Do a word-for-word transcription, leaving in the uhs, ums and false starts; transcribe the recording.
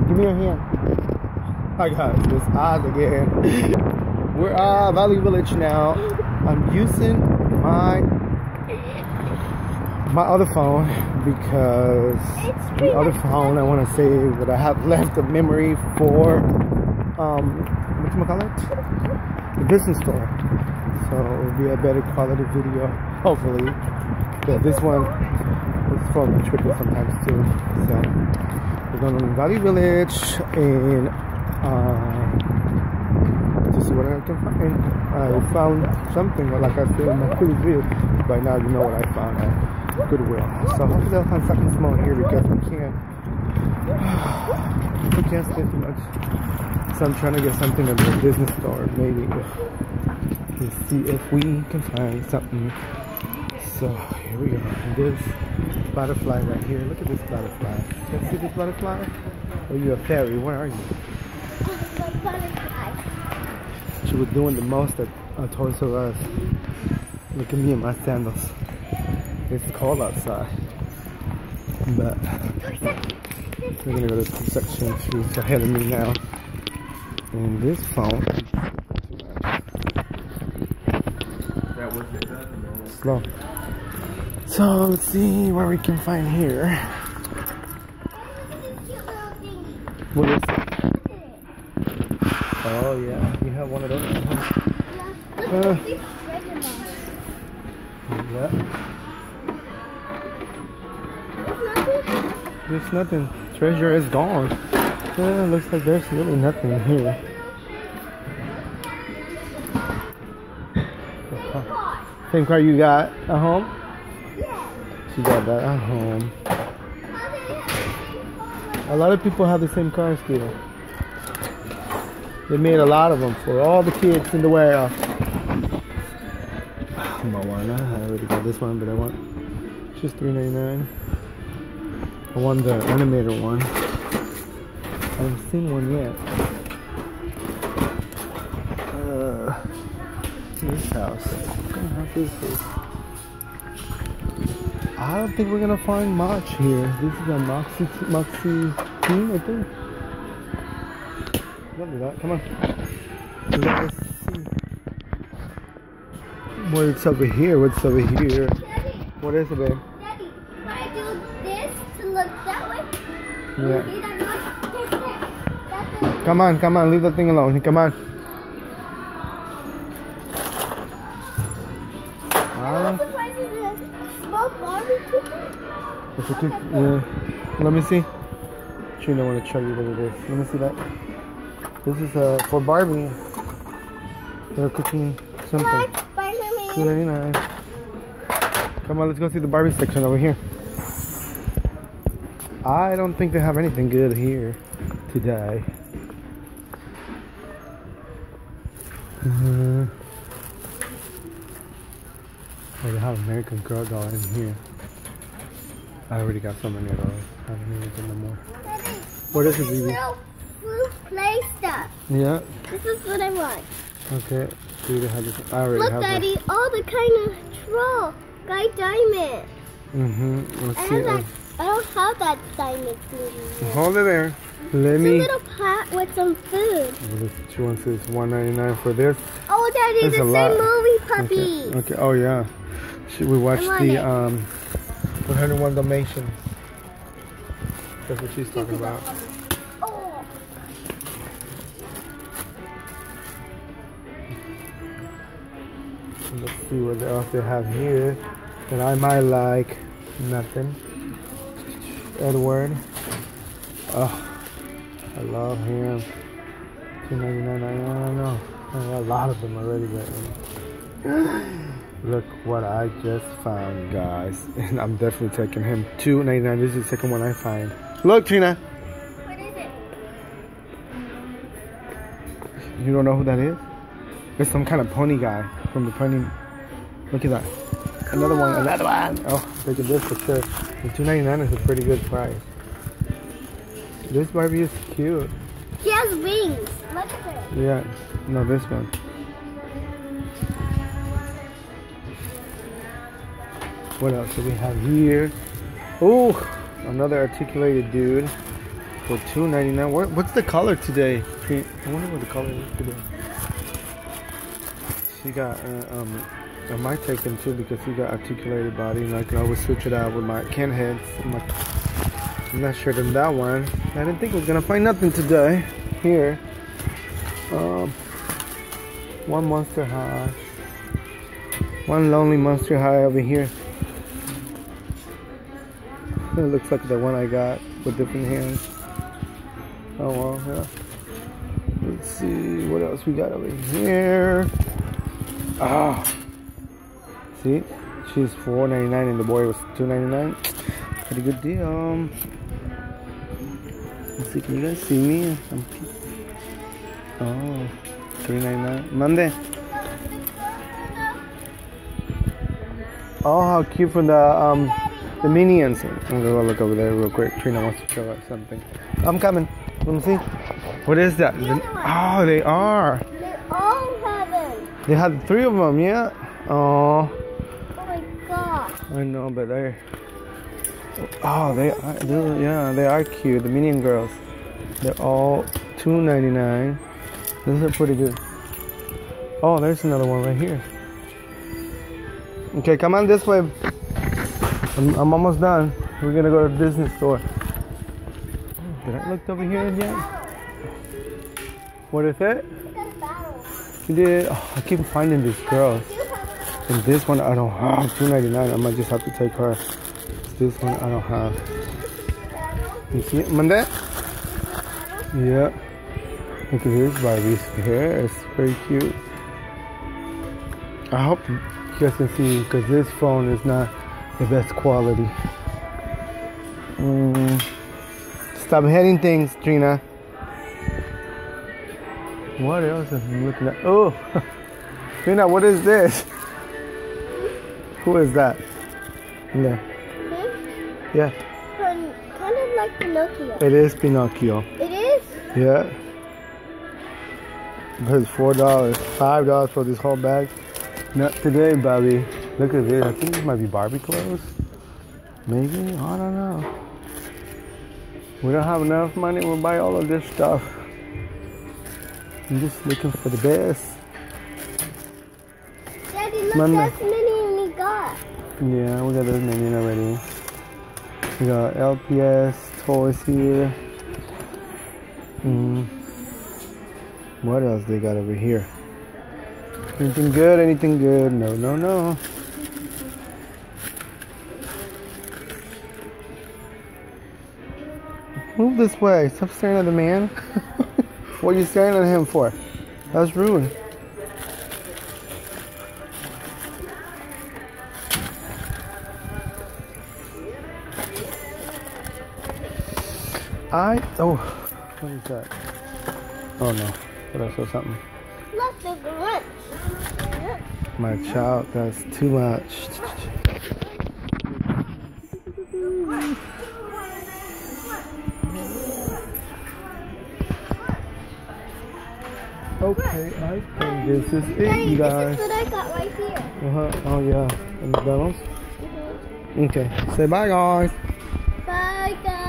Give me your hand. Hi guys, it's Oz again. We're at ValueVillage now. I'm using my my other phone because the other phone I want to save what I have left of memory for um what do you call it? The business store. So it'll be a better quality video, hopefully. But this one is phone tricky sometimes too. So we're going to ValueVillage and uh, to see what I can find. I found something like I said in my previous video. By now you know what I found at Goodwill. So hopefully I'll find something small here because we can't we can't stay too much. So I'm trying to get something at the business store, maybe. Let's see if we can find something. So here we go. This butterfly right here. Look at this butterfly. Can you see this butterfly? Are you a fairy? Where are you? Butterfly. She was doing the most at uh, Toys R Us. Look at me in my sandals. It's cold outside. But we're gonna go to the section. She's ahead of me now. And this phone. That was it. Slow. So let's see what we can find here. What is it? Oh yeah, you have one of those. Uh, yeah. There's nothing. Treasure is gone. Yeah, looks like there's really nothing here. Same car you got at home? She got that at home. A lot of people have the same car still. They made a lot of them for all the kids in the world. Moana, I already got this one, but I want just three ninety-nine. I want the animator one. I haven't seen one yet. Uh, this house. What kind of house is this? I don't think we're gonna find much here. This is a Moxie Moxie team, I think. Don't do that. Come on. Let's see. What's over here? What's over here? What is it, babe? Daddy, when I do this to look that way, yeah. see that noise? That's it. Come on, come on, leave that thing alone. Come on. I'm surprised it's a small barbecue. It's a cute, yeah. Let me see. Trina, I want to show you what it is. Let me see that. This is uh, for Barbie. They're cooking something. two ninety-nine. Come on, let's go see the Barbie section over here. I don't think they have anything good here today. Uh, oh, they have American Girl doll in here. I already got so many of those. I don't need them no more. Daddy, What is it, baby? little fruit play stuff. Yeah. This is what I want. Okay. Do they have this? I already Look, have Daddy, all the kind of troll, guy diamond. Mm-hmm. Let's I, see. have that, I don't have that diamond thingy. Hold it there. Let It's me. a little pot with some food. This one says one ninety-nine for this. Oh, Daddy, There's the a same lot. movie puppies. Okay. Okay. Oh yeah. Should we watch I want the it. um one oh one Dalmatians? That's what she's talking about. Oh. Let's see what else they have here that I might like. Nothing. Edward. Oh, I love him. two ninety-nine. I don't know. I got a lot of them already, but look what I just found, guys. And I'm definitely taking him. two ninety-nine. This is the second one I find. Look, Trina. What is it? You don't know who that is? It's some kind of pony guy from the pony. Look at that. Cool. Another one. Another one. Oh, look at this for sure. The two ninety-nine is a pretty good price. This Barbie is cute. She has wings. Look at her. Yeah. No, this one. What else do we have here? Oh, another articulated dude. for two ninety-nine. What, what's the color today? I wonder what the color is today. She got, uh, um, I might take them too because he got articulated body, and I can always switch it out with my Ken heads. I'm, like, I'm not sure than that one. I didn't think I was gonna find nothing today here. Um, one Monster High, one Lonely Monster High over here. It looks like the one I got with different hands. Oh well, yeah. Let's see what else we got over here. Ah. See, she's four ninety-nine and the boy was two ninety-nine. Pretty good deal. Let's see, can you guys see me? I'm... Oh, three ninety-nine. Monday. Oh, how cute for the um the minions. I'm gonna go look over there real quick. Trina wants to show us something. I'm coming. Let me see. What is that? The, oh, they are. They all have them. They had three of them, yeah. Oh. I know, but they're oh they are they're, yeah they are cute. The Minion girls, they're all two ninety-nine. These are pretty good. Oh, there's another one right here. Okay, come on this way. I'm, I'm almost done. We're gonna go to the Disney store. Oh, did I look over here yet? What is it? You did. Oh, I keep finding these girls. And this one I don't have. two ninety-nine. I might just have to take her. This one I don't have. You see it, Monday? Yeah. Look at this Barbie's hair. It's very cute. I hope you guys can see because this phone is not the best quality. Mm. Stop hitting things, Trina. What else is I'm looking at? Oh, Trina, what is this? Who is that? Yeah. Hmm? Yeah. Kind of like Pinocchio. It is Pinocchio. It is? Yeah. But it's four dollars, five dollars for this whole bag. Not today, Bobby. Look at this. I think this might be Barbie clothes. Maybe. I don't know. We don't have enough money. We'll buy all of this stuff. I'm just looking for the best. Daddy, look, Mama. that's many we got. Yeah, we got those minion already. We got L P S toys here. Mm. What else they got over here? Anything good? Anything good? No, no, no. Move this way. Stop staring at the man. What are you staring at him for? That's rude. I oh, what is that? Oh no, but I saw something. Look, there's a wrench. My child, that's too much. Okay, I think this is it, Daddy, you guys. this is what I got right here. Uh-huh. Oh yeah, and McDonald's. Mm-hmm. Okay, say bye, guys. Bye, guys.